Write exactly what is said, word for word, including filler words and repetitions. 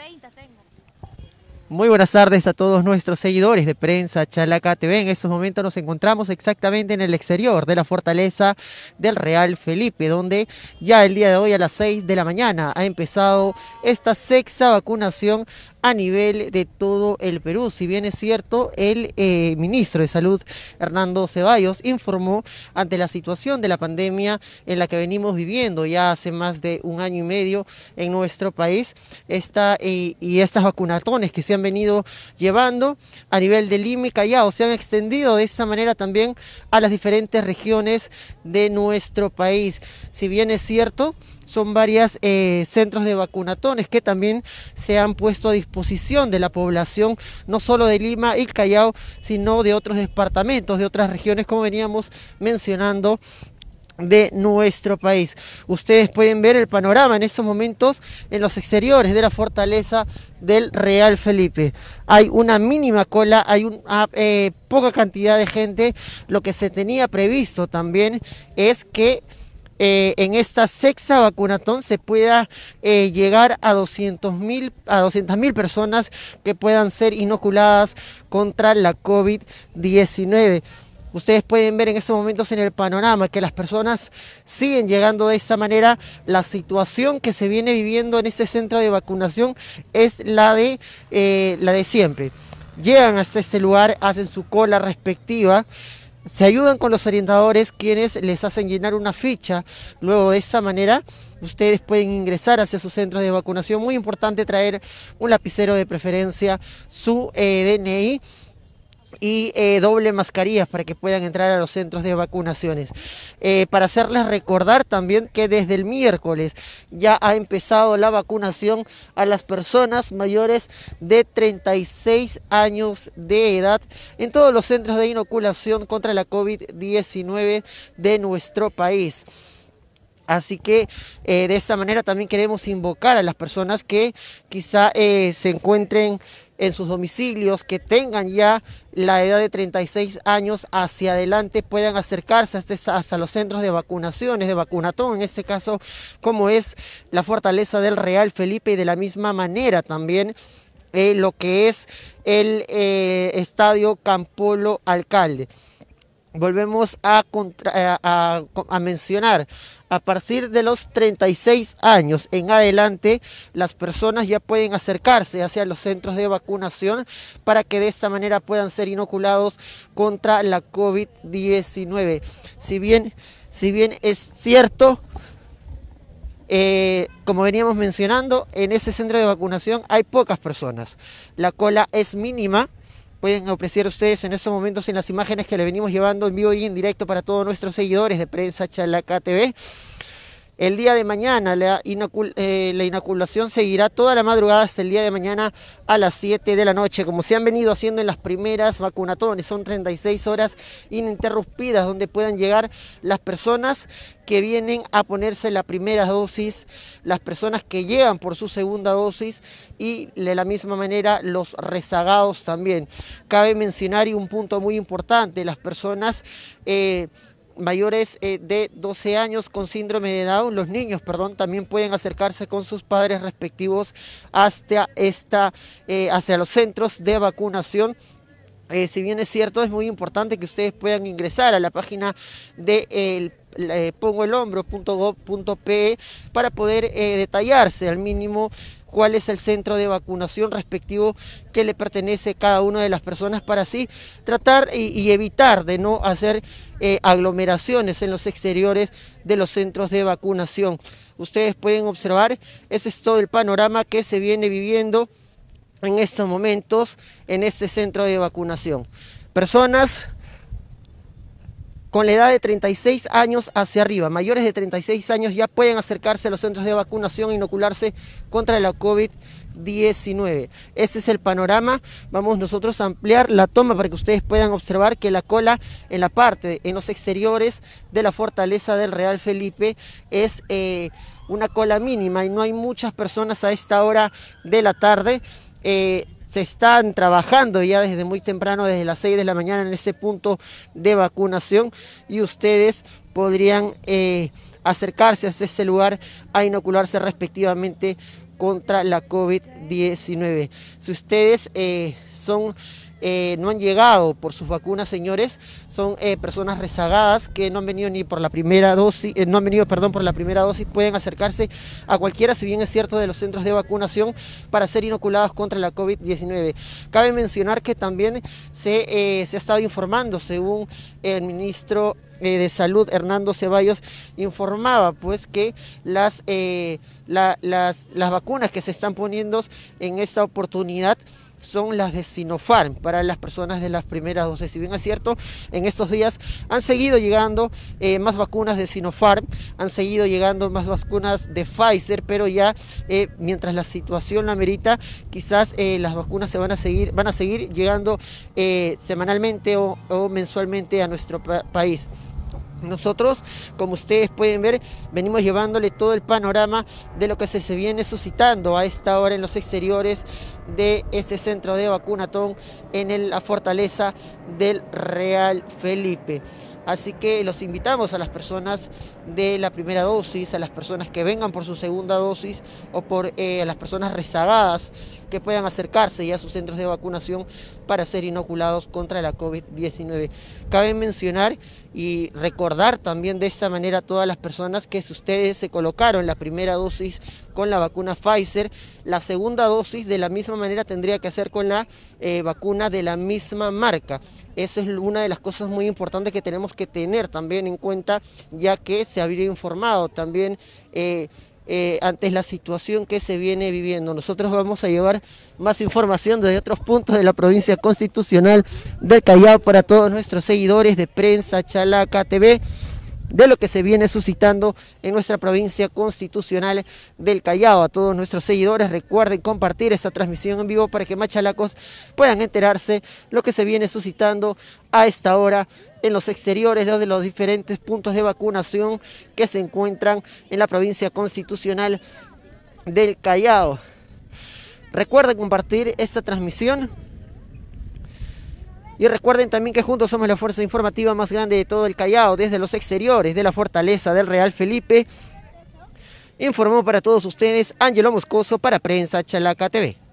treinta tengo. Muy buenas tardes a todos nuestros seguidores de Prensa Chalaca T V. En estos momentos nos encontramos exactamente en el exterior de la fortaleza del Real Felipe, donde ya el día de hoy a las seis de la mañana ha empezado esta sexta vacunación a nivel de todo el Perú. Si bien es cierto, el eh, ministro de Salud, Hernando Ceballos, informó ante la situación de la pandemia en la que venimos viviendo ya hace más de un año y medio en nuestro país, esta, eh, y estas vacunatones que se han venido llevando a nivel de Lima y Callao se han extendido de esa manera también a las diferentes regiones de nuestro país. Si bien es cierto, son varios eh, centros de vacunatones que también se han puesto a disposición de la población, no solo de Lima y Callao, sino de otros departamentos, de otras regiones, como veníamos mencionando, de nuestro país. Ustedes pueden ver el panorama en estos momentos en los exteriores de la fortaleza del Real Felipe. Hay una mínima cola, hay una eh, poca cantidad de gente. Lo que se tenía previsto también es que Eh, en esta sexta vacunatón se pueda eh, llegar a doscientos mil a doscientas mil personas que puedan ser inoculadas contra la COVID diecinueve. Ustedes pueden ver en estos momentos en el panorama que las personas siguen llegando de esta manera. La situación que se viene viviendo en este centro de vacunación es la de, eh, la de siempre. Llegan hasta este lugar, hacen su cola respectiva, se ayudan con los orientadores, quienes les hacen llenar una ficha. Luego de esa manera ustedes pueden ingresar hacia sus centros de vacunación. Muy importante traer un lapicero, de preferencia su eh, D N I y eh, doble mascarilla para que puedan entrar a los centros de vacunaciones. Eh, para hacerles recordar también que desde el miércoles ya ha empezado la vacunación a las personas mayores de treinta y seis años de edad en todos los centros de inoculación contra la COVID diecinueve de nuestro país. Así que eh, de esta manera también queremos invocar a las personas que quizá eh, se encuentren en sus domicilios, que tengan ya la edad de treinta y seis años hacia adelante, puedan acercarse hasta, hasta los centros de vacunaciones, de vacunatón, en este caso como es la fortaleza del Real Felipe, y de la misma manera también eh, lo que es el eh, estadio Campolo Alcalde. Volvemos a, contra, a, a mencionar, a partir de los treinta y seis años en adelante, las personas ya pueden acercarse hacia los centros de vacunación para que de esta manera puedan ser inoculados contra la COVID diecinueve. Si bien, si bien es cierto, eh, como veníamos mencionando, en ese centro de vacunación hay pocas personas, la cola es mínima. Pueden apreciar ustedes en estos momentos en las imágenes que le venimos llevando en vivo y en directo para todos nuestros seguidores de Prensa Chalaca T V. El día de mañana la, inocul eh, la inoculación seguirá toda la madrugada hasta el día de mañana a las siete de la noche, como se han venido haciendo en las primeras vacunatones. Son treinta y seis horas ininterrumpidas donde puedan llegar las personas que vienen a ponerse la primera dosis, las personas que llegan por su segunda dosis, y de la misma manera los rezagados también. Cabe mencionar, y un punto muy importante, las personas eh, mayores eh, de doce años con síndrome de Down, los niños, perdón, también pueden acercarse con sus padres respectivos hasta esta, eh, hacia los centros de vacunación. Eh, si bien es cierto, es muy importante que ustedes puedan ingresar a la página de el eh, pongo el hombro punto gob punto pe para poder eh, detallarse al mínimo cuál es el centro de vacunación respectivo que le pertenece a cada una de las personas, para así tratar y, y evitar de no hacer eh, aglomeraciones en los exteriores de los centros de vacunación. Ustedes pueden observar, ese es todo el panorama que se viene viviendo en estos momentos en este centro de vacunación. Personas con la edad de treinta y seis años hacia arriba, mayores de treinta y seis años, ya pueden acercarse a los centros de vacunación e inocularse contra la COVID diecinueve. Ese es el panorama. Vamos nosotros a ampliar la toma para que ustedes puedan observar que la cola en la parte, en los exteriores de la fortaleza del Real Felipe es eh, una cola mínima y no hay muchas personas a esta hora de la tarde. Eh, se están trabajando ya desde muy temprano, desde las seis de la mañana en este punto de vacunación, y ustedes podrían eh, acercarse a ese lugar a inocularse respectivamente contra la COVID diecinueve. Si ustedes eh, son... Eh, no han llegado por sus vacunas, señores, son eh, personas rezagadas que no han venido ni por la primera dosis, eh, no han venido, perdón, por la primera dosis, pueden acercarse a cualquiera, si bien es cierto, de los centros de vacunación para ser inoculados contra la COVID diecinueve. Cabe mencionar que también se, eh, se ha estado informando, según el ministro eh, de Salud, Hernando Ceballos, informaba pues que las, eh, la, las, las vacunas que se están poniendo en esta oportunidad son las de Sinopharm para las personas de las primeras dosis. Si bien es cierto, en estos días han seguido llegando eh, más vacunas de Sinopharm, han seguido llegando más vacunas de Pfizer, pero ya eh, mientras la situación la amerita, quizás eh, las vacunas se van a seguir, van a seguir llegando eh, semanalmente o, o mensualmente a nuestro pa país. Nosotros, como ustedes pueden ver, venimos llevándole todo el panorama de lo que se, se viene suscitando a esta hora en los exteriores de este centro de vacunatón en el, la fortaleza del Real Felipe. Así que los invitamos a las personas de la primera dosis, a las personas que vengan por su segunda dosis o por eh, a las personas rezagadas que puedan acercarse ya a sus centros de vacunación para ser inoculados contra la COVID diecinueve. Cabe mencionar y recordar también de esta manera a todas las personas que si ustedes se colocaron la primera dosis con la vacuna Pfizer, la segunda dosis de la misma manera tendría que hacer con la eh, vacuna de la misma marca. Eso es una de las cosas muy importantes que tenemos que tener también en cuenta, ya que se habría informado también eh, eh, ante la situación que se viene viviendo. Nosotros vamos a llevar más información desde otros puntos de la provincia constitucional del Callao para todos nuestros seguidores de Prensa Chalaca T V, de lo que se viene suscitando en nuestra provincia constitucional del Callao. A todos nuestros seguidores, recuerden compartir esta transmisión en vivo para que más chalacos puedan enterarse lo que se viene suscitando a esta hora en los exteriores de los diferentes puntos de vacunación que se encuentran en la provincia constitucional del Callao. Recuerden compartir esta transmisión. Y recuerden también que juntos somos la fuerza informativa más grande de todo el Callao. Desde los exteriores de la fortaleza del Real Felipe, informó para todos ustedes Ángelo Moscoso para Prensa Chalaca T V.